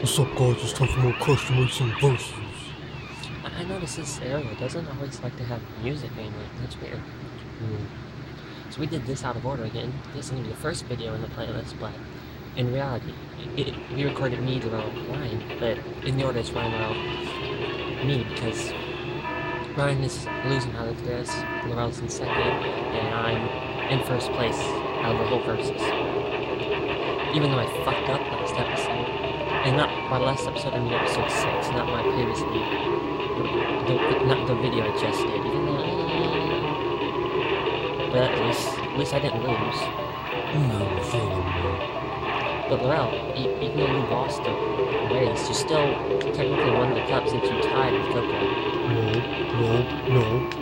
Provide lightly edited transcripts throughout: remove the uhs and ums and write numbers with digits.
What's up, guys? It's time for more Question Racing Versus. I noticed this area doesn't always like to have music mainly. That's weird. So we did this out of order again. This is going to be the first video in the playlist, but in reality, we recorded me, Darrell, Ryan, but in the order it's Ryan, Darrell, me, because Ryan is losing out of this, Darrell's in second, and I'm in first place out of the whole versus. Even though I fucked up last episode, and not my last episode, I mean episode 6, not my previously, not the video I just did, even though, but at least I didn't lose. No, sure. But Laurel, even though you lost the race, you still technically won the cup since you tied with Coco. No.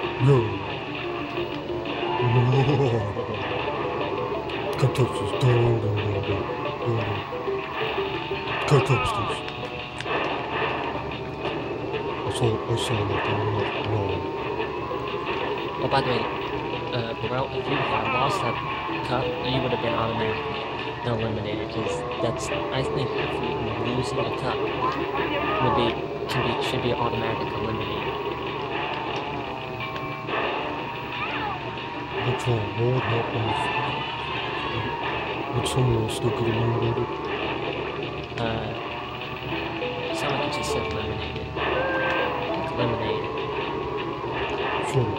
Can't touch this. Don't. Can't touch this. I saw that. No. Oh, by the way, Laurel, if you had lost that cup, you would have been automatically eliminated, because that's, I think, if you losing a cup should be automatic eliminated. What's wrong? What happens? Would someone else still get eliminated? Sound like you just said eliminated. Eliminated. Sure.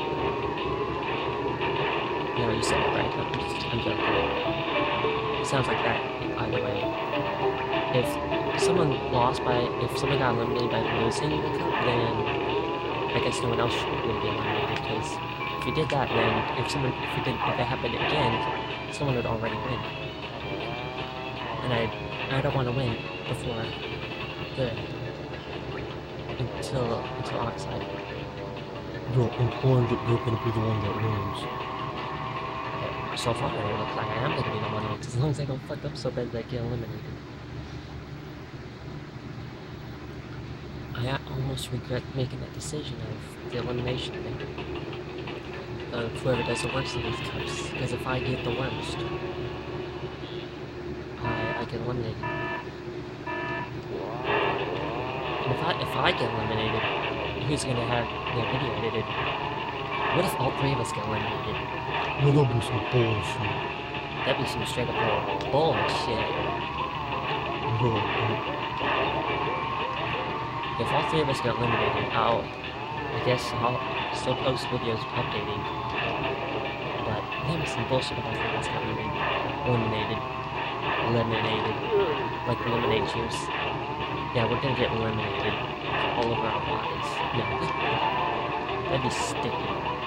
No, you said it right. I'm joking. It sounds like that either way. If someone got eliminated by losing the cup, then I guess no one else would be eliminated, because if you did that, then if that happened again, someone would already win. And I don't want to win before until Oxide. You're implying that you're going to be the one that wins. So far, it looks like I am going to be the one that wins, as long as I don't fuck up so bad that I get eliminated. I almost regret making that decision of the elimination thing. Of whoever does the worst in these cups, because if I get the worst, I get eliminated. And if I get eliminated, who's gonna have the video edited? What if all three of us get eliminated? Well, that'll be some bullshit. That'd be some straight up bullshit. If all three of us get eliminated, I guess I'll still post videos updating. But that'd be some bullshit if all three of us got eliminated. Like eliminate juice. Yeah, we're gonna get eliminated all over our bodies. No. That'd be sticky.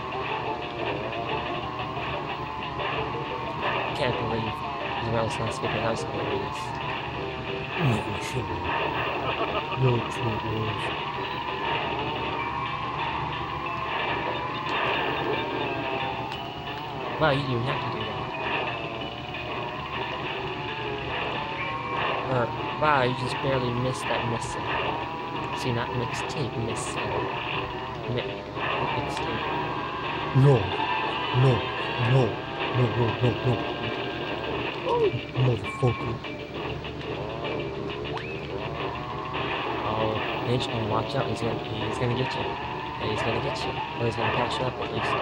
I can't believe Zarel's last video, that was hilarious. No, sure. No, it's not yours. Wow, you didn't have to do that. Or, wow, you just barely missed that missile. See, not mixtape, missile. Mixtape. No. Motherfucker. Oh, Mitch, and watch out, he's gonna get you. Yeah, he's gonna get you. Or he's gonna catch you up, at least.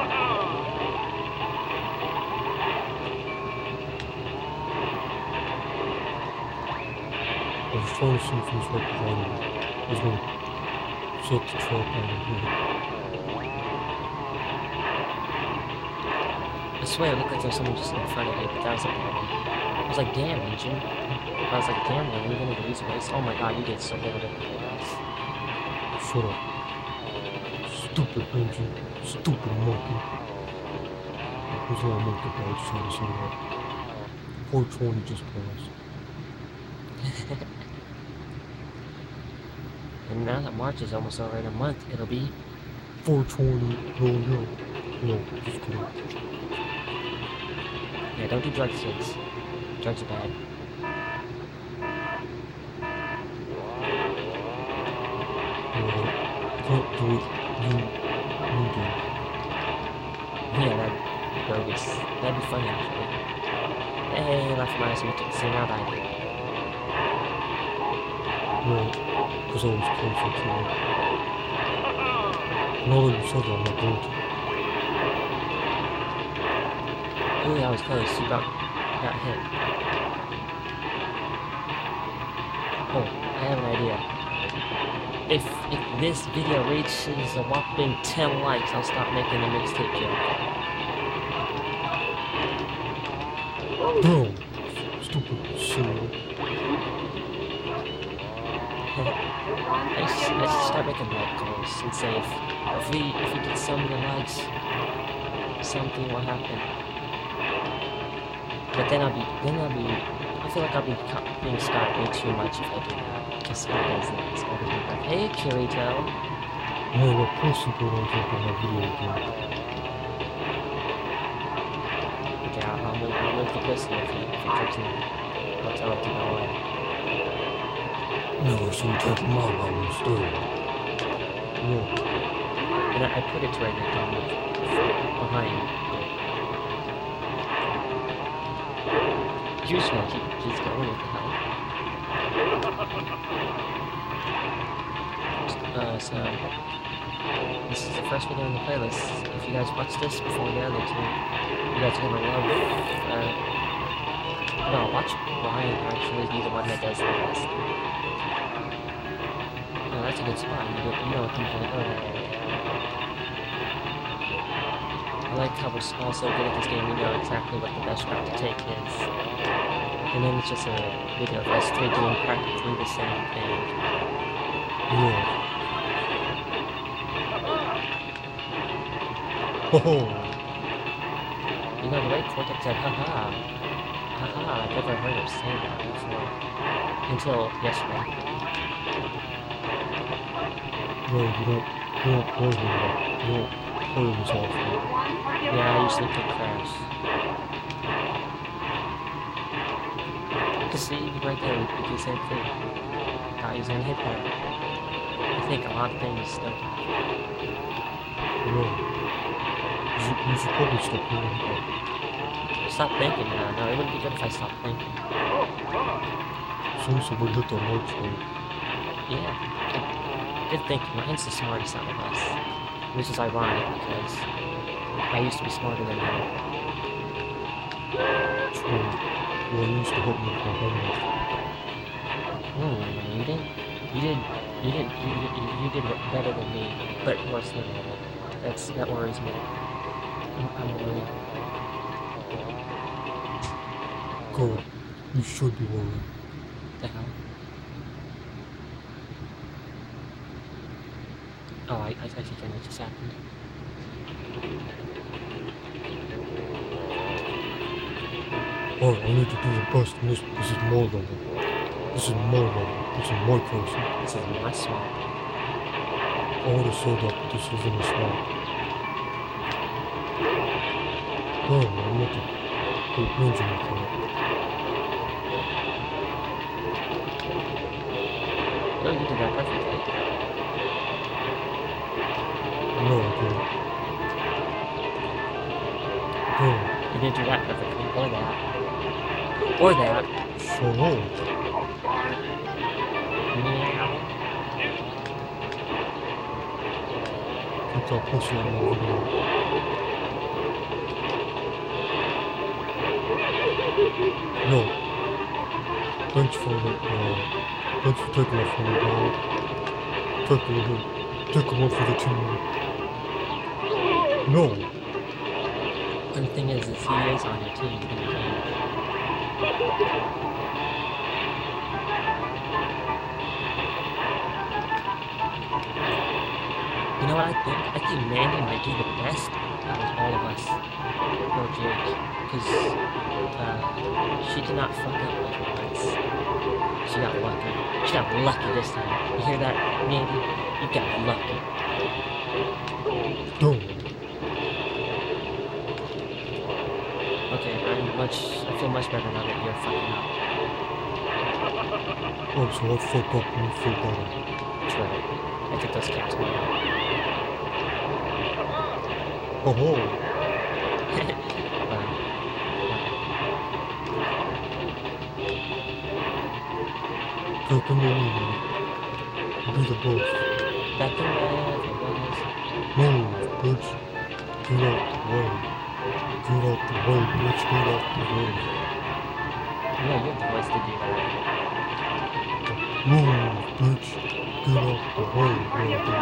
I was trying to see if he was right behind me. I was going to set the trap on him. I swear, it looked like there was someone just in front of me, but that was like, I was like, damn, Legion. I was like, damn, man, you're gonna lose a race. Oh my god, you did so good. Shut up. Stupid engine. Stupid monkey. There's a lot of monkey badge trying to say that. 420 just passed. And now that March is almost over in a month, it'll be 420. No, just kidding. Yeah, don't do drugs, kids. Drugs are bad. Can't do it. You do. Yeah, that'd be bogus. That'd be funny, actually. Hey, left minus, we took the same route I did. Well, because I was closer to it. Now that you said that, I'm not going to. Ooh, that was close. You got hit. Oh, I have an idea. If this video reaches a whopping 10 likes, I'll stop making the mixtape joke. Bro! Stupid silly. I should start making like goals and say if we get so many likes, something will happen. But then I feel like I'll be copying Scott way too much if I do that. Because Scott does that. Scott does that. Hey, Kirito. Man, what pussy put on top of my video game? Okay, I'll move the pussy if he kicks me. I'll tell him to go away. Never seen take my album still. Yeah. And I put it right there behind. Juice Man keeps going, what the hell? So this is the first video in the playlist. If you guys watch this before the other two, you guys are gonna love, well, watch Ryan actually be the one that does the best. Oh, that's a good spot. You know what people are going. I like how we're also good at this game. We know exactly what the best route to take is. And then it's just a video of us three doing practically the same thing. Yeah. Oh. You know, the way Cortex said, haha, I've never heard him say that before. Until yesterday. No, you don't poison that. You don't poison this off. Yeah, I usually pick Crash. See, right there, we could do the same thing. Not using hit bar. I think a lot of things don't. No. You should probably stop doing that. Stop thinking, man. No, it wouldn't be good if I stopped thinking. Soon somebody hit the light switch. Yeah. Good thinking. Ryan's the smartest out of us. Which is ironic because I used to be smarter than him. True. Well, you used to help me with my homework. You did better than me, but worse than me. That worries me. I'm worried. Good. You should be worried. The hell? Oh, I think I know what just happened. Oh, I need to do the best in this. This is my level. This is my level. This is my person. This is my swamp. I would have said that, but this isn't a swamp. Damn, I'm not the whole Benjamin for it. Oh, you did that perfectly. No, I didn't. Damn. You didn't do that perfectly. Or that. Or that. So long. Meow. Get that pussy out of my video. No. Thanks for taking that from me, dog. Take one for the team. No. And the thing is he is on your team in the game. You know what I think? I think Mandy might be the best out of all of us. Or Jake. Because, she did not fuck up like once. She got lucky. She got lucky this time. You hear that, Mandy? You got lucky. Don't. Okay, I feel much better now that you're fucking up. Oh, so I fucked up and you feel better. That's right. I took those cats away. Oh, ho. Back in the way, man. Be the boss. Back in wherever it was. Move, bitch. Get out the way. Get out the way, bitch. Get out the way. You know, you have the voice to do that. Move, bitch. Get out the way, baby.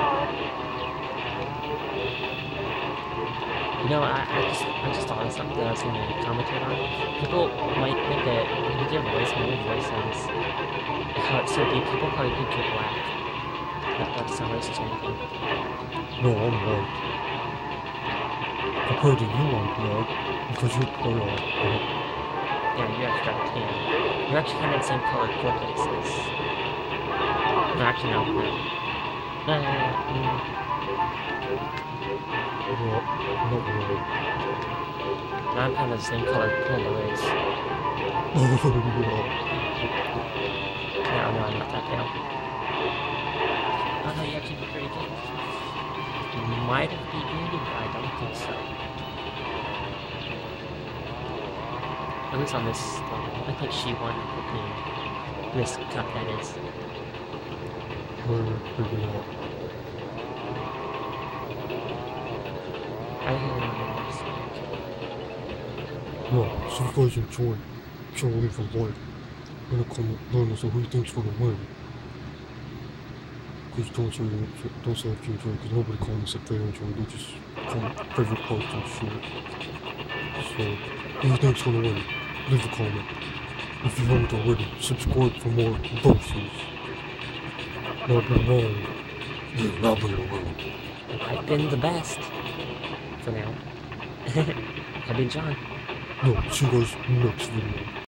You know, I just thought of something that I was going to commentate on. People might think that with your voice and your voice sounds how it's so deep, people probably think you're black. That's not racist or anything. No, I'm white. Compared to you, I'm black. Because you're pale. Yeah, you actually got a tan. You're actually kind of the same color Cortex is. No, actually, no. Well, not really. No, I'm kind of the same color Panda is. Yeah. No, I'm not that pale. Oh no, you actually look pretty good. You might have beaten me, but I don't think so. At least on this level. I think she won this cup, that is. We're figuring out. I hear her next week. No, so you guys enjoy. So leave a like. And a comment down as to who you think's gonna win. Because don't say if you enjoy, because nobody comments if they enjoy, they just comment favorite post and shit. So, who you think's gonna win? Leave a comment. If you haven't already, subscribe for more verses. Not been wrong. Yeah, not been wrong. I've been the best. For now. I've been John. No, see you guys next video.